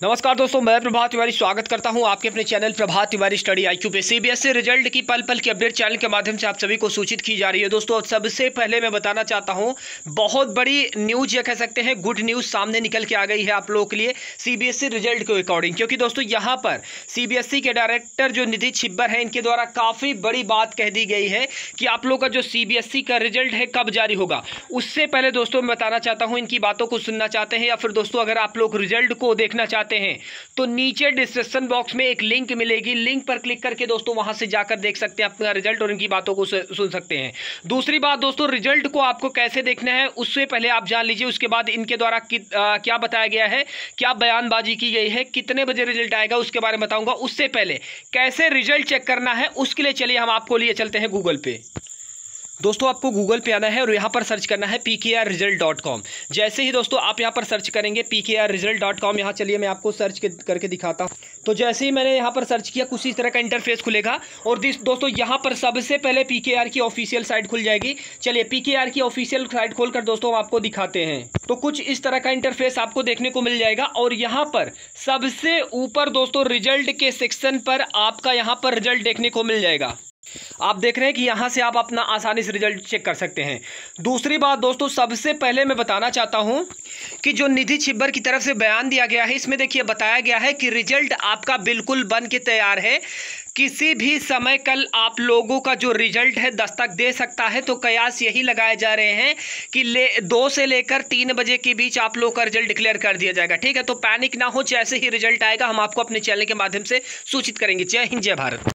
नमस्कार दोस्तों, मैं प्रभात तिवारी स्वागत करता हूं आपके अपने channel Prabhat Tiwari study IQ पे। सीबीएसई रिजल्ट की पल पल की अपडेट चैनल के माध्यम से आप सभी को सूचित की जा रही है। दोस्तों सबसे पहले मैं बताना चाहता हूं, बहुत बड़ी न्यूज, ये कह सकते हैं गुड न्यूज सामने निकल के आ गई है आप लोगों के लिए सीबीएसई रिजल्ट के अकॉर्डिंग। क्योंकि दोस्तों यहाँ पर सीबीएसई के डायरेक्टर जो निधि छिब्बर है, इनके द्वारा काफ़ी बड़ी बात कह दी गई है कि आप लोग का जो सीबीएसई का रिजल्ट है कब जारी होगा। उससे पहले दोस्तों मैं बताना चाहता हूँ, इनकी बातों को सुनना चाहते हैं या फिर दोस्तों अगर आप लोग रिजल्ट को देखना चाहते हैं तो नीचे डिस्क्रिप्शन बॉक्स में एक लिंक मिलेगी, लिंक पर क्लिक करके दोस्तों वहां से जाकर देख सकते हैं अपना रिजल्ट और इनकी बातों को सुन सकते हैं। दूसरी बात दोस्तों, रिजल्ट को आपको कैसे देखना है उससे पहले आप जान लीजिए, उसके बाद इनके द्वारा क्या बताया गया है, क्या बयानबाजी की गई है, कितने बजे रिजल्ट आएगा उसके बारे में बताऊंगा। उससे पहले कैसे रिजल्ट चेक करना है उसके लिए चलिए हम आपको लिए चलते हैं गूगल पे। दोस्तों आपको गूगल पे आना है और यहाँ पर सर्च करना है pkrresult.com। जैसे ही दोस्तों आप यहाँ पर सर्च करेंगे pkrresult.com, यहाँ चलिए मैं आपको सर्च करके दिखाता हूँ। तो जैसे ही मैंने यहाँ पर सर्च किया कुछ इस तरह का इंटरफेस खुलेगा और दोस्तों यहाँ पर सबसे पहले पीकेआर की ऑफिशियल साइट खुल जाएगी। चलिए पीकेआर की ऑफिशियल साइट खोलकर दोस्तों हम आपको दिखाते हैं। तो कुछ इस तरह का इंटरफेस आपको देखने को मिल जाएगा और यहाँ पर सबसे ऊपर दोस्तों रिजल्ट के सेक्शन पर आपका यहाँ पर रिजल्ट देखने को मिल जाएगा। आप देख रहे हैं कि यहां से आप अपना आसानी से रिजल्ट चेक कर सकते हैं। दूसरी बात दोस्तों, सबसे पहले मैं बताना चाहता हूं कि जो निधि छिब्बर की तरफ से बयान दिया गया है, इसमें देखिए बताया गया है कि रिजल्ट आपका बिल्कुल बन के तैयार है, किसी भी समय कल आप लोगों का जो रिजल्ट है दस्तक दे सकता है। तो कयास यही लगाए जा रहे हैं कि 2 से लेकर 3 बजे के बीच आप लोगों का रिजल्ट डिक्लेयर कर दिया जाएगा। ठीक है, तो पैनिक ना हो, जैसे ही रिजल्ट आएगा हम आपको अपने चैनल के माध्यम से सूचित करेंगे। जय हिंद, जय भारत।